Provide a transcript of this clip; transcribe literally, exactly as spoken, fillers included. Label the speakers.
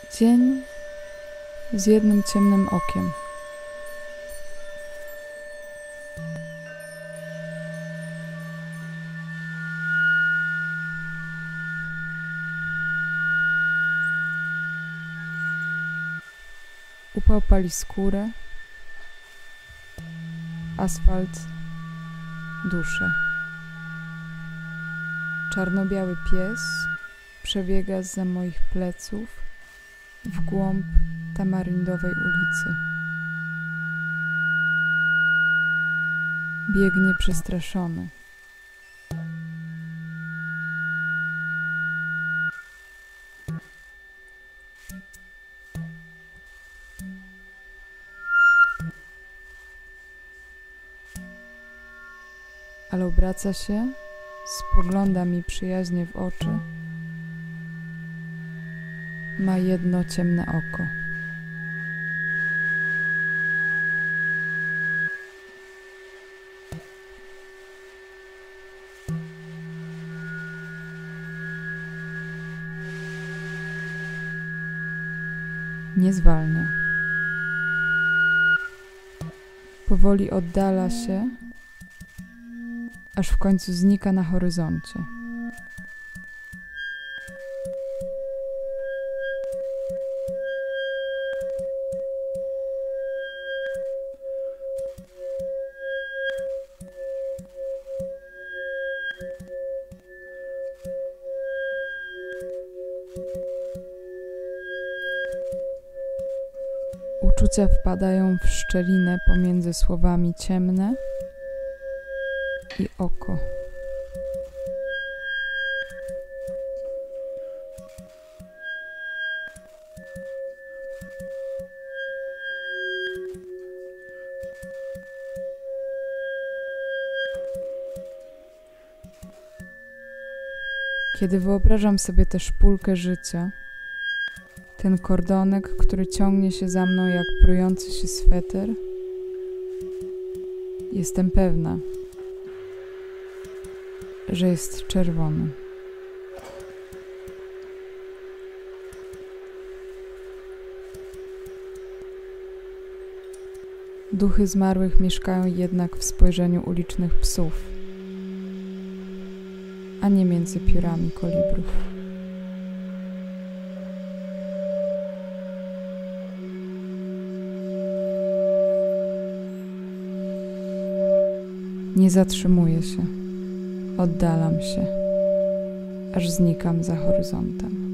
Speaker 1: Dzień z jednym ciemnym okiem. Upał pali skórę, asfalt duszę. Czarno-biały pies przebiega zza moich pleców w głąb tamaryndowej ulicy. Biegnie przestraszony. Ale obraca się, spogląda mi przyjaźnie w oczy. Ma jedno ciemne oko. Nie zwalnia. Powoli oddala się, aż w końcu znika na horyzoncie. Uczucia wpadają w szczelinę pomiędzy słowami ciemne i oko. Kiedy wyobrażam sobie tę szpulkę życia, ten kordonek, który ciągnie się za mną jak prujący się sweter, jestem pewna, że jest czerwony. Duchy zmarłych mieszkają jednak w spojrzeniu ulicznych psów, a nie między piórami kolibrów. Nie zatrzymuję się, oddalam się, aż znikam za horyzontem.